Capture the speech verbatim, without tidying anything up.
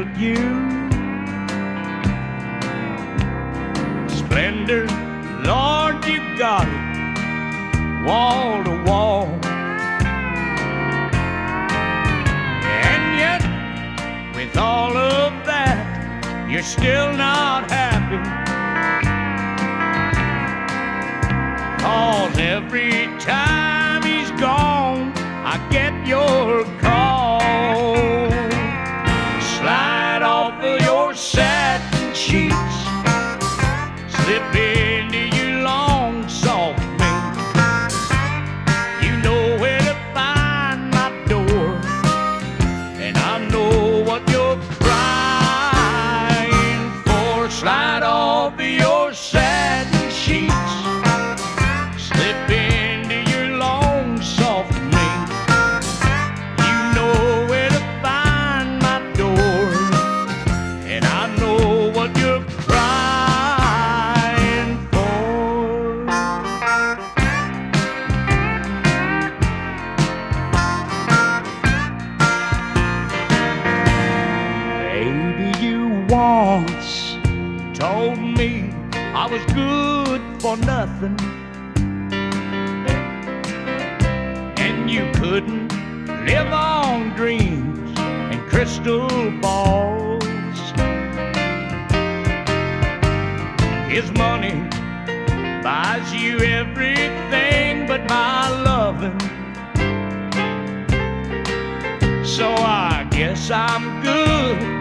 built you. Splendor, Lord, you got it, wall to wall. And yet, with all of that, you're still not happy. 'Cause every time he's gone, I get your call. Slide off of your satin sheets, slip into your long soft mink. You know where to find my door, and I know what you're crying for. Slide off of your satin sheets, slip into your long soft mink. You know where to find my door, and I know what you're crying for. Baby, you once told me I was good for nothing, and you couldn't live on dreams and crystal balls. His money buys you everything but my loving, so I guess I'm good